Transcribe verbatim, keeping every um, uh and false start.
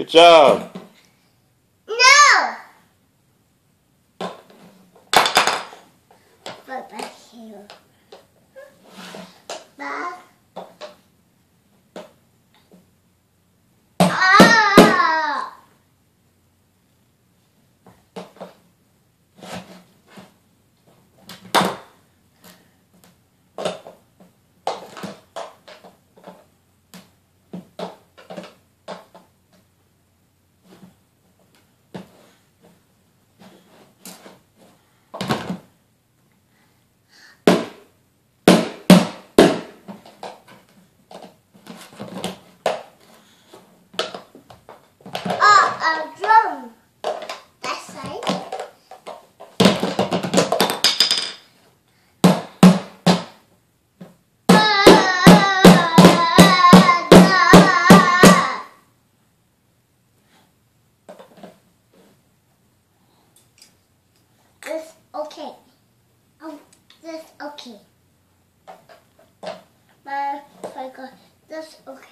Good job. No! Put back here. Back. Ah! A drum. That side. This okay. Oh, this okay. My, I got this okay.